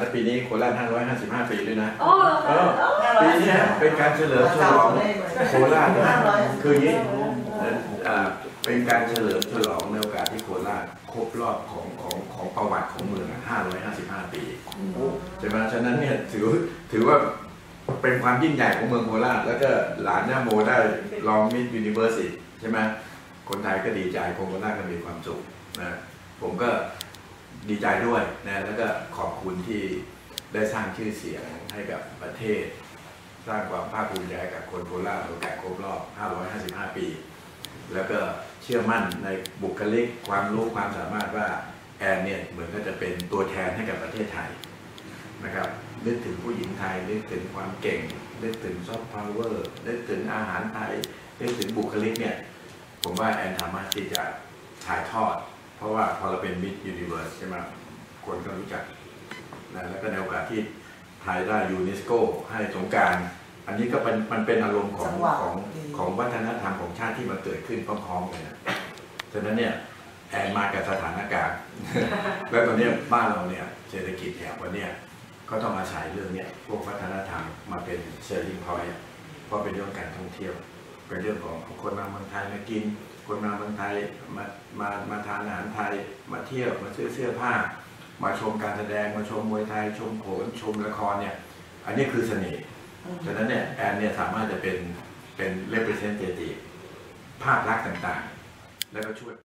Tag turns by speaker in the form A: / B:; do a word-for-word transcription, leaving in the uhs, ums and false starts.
A: ปีนี้โคราชห้าร้อยห้าสิบห้าปีด้วยนะ
B: โอ้
A: ปีนี้เป็นการเฉลิมฉลองโคราชคืออย่างนี้เป็นการเฉลิมฉลองในโอกาสที่โคราชครบรอบของของของประวัติของเมืองห้าร้อยห้าสิบห้าปีใช่ไหมฉะนั้นเนี่ยถือถือว่าเป็นความยิ่งใหญ่ของเมืองโคราชแล้วก็หลานย่าโมได้ลองมิสยูนิเวอร์ซิตี้ใช่ไหมคนไทยก็ดีใจคนโคราชก็มีความสุขนะผมก็ดีใจด้วยนะแล้วก็ขอบคุณที่ได้สร้างชื่อเสียงให้กับประเทศสร้างความภาคภูมิใจกับคนโคราชโอกาสครบรอบห้าร้อยห้าสิบห้าปีแล้วก็เชื่อมั่นในบุคลิกความรู้ความสามารถว่าแอนเนี่ยเหมือนก็จะเป็นตัวแทนให้กับประเทศไทยนะครับนึกถึงผู้หญิงไทยนึกถึงความเก่งนึกถึงซอฟต์พาวเวอร์นึกถึงอาหารไทยนึกถึงบุคลิกเนี่ยผมว่าแอนสามารถที่จะถ่ายทอดเพราะว่าพอเราเป็นมิสยูนิเวิร์สใช่ไหมคนก็รู้จักนะแล้วก็ในโอกาสที่ไทยได้ยูเนสโกให้สงกรานต์อันนี้ก็เป็นมันเป็นอารมณ์ของของของวัฒนธรรมของชาติที่มันเกิดขึ้นพร้อมๆกันนะฉะนั้นเนี่ยแอนมากับสถานการณ์ แล้วตอนนี้บ้านเราเนี่ยเศรษฐกิจเนี่ยวันนี้ก็ต้องอาศัยเรื่องนี้พวกวัฒนธรรมมาเป็นเซลลิ่งพอยต์เพราะเป็นเรื่องการท่องเที่ยวเป็นเรื่องของคนมาเมืองไทยมากินคนมาเมืองไทยมามามาทานอาหารไทยมาเที่ยวมาซื้อเสื้อผ้ามาชมการแสดงมาชมมวยไทยชมโขนชมละครเนี่ยอันนี้คือเสน่ห์ฉะนั้นเนี่ยแอนเนี่ยสามารถจะเป็นเป็น representative ภาพลักษณ์ต่างๆแล้วก็ช่วย